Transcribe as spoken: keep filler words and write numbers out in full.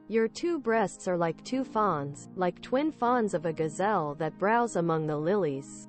Your two breasts are like two fawns, like twin fawns of a gazelle that browse among the lilies.